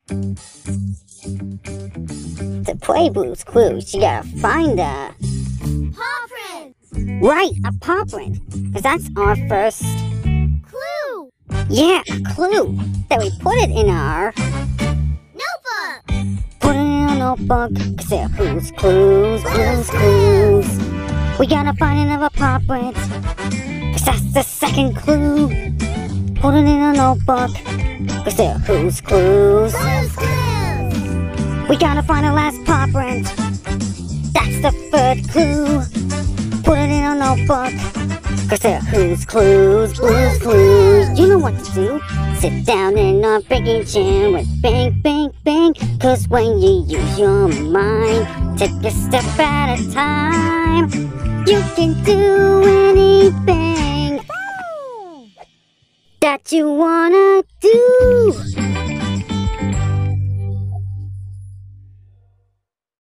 To play Blue's Clues, you gotta find a Paw print! right, a paw print, because that's our first, Clue! yeah, a clue. Then we put it in our, Notebook! put it in a notebook, because they're Who's Clues, Blue's Clues. We gotta find another paw print, because that's the second clue. Put it in a notebook, because they're Who's Clues. Blue's Clues! We gotta find a last paw print. That's the third clue. Put it in a notebook, cause they're Who's Clues, Blue's Clues. You know what to do. Sit down in a banking chair with bang, bang, bang. Cause when you use your mind, take a step at a time, you can do anything that you wanna do.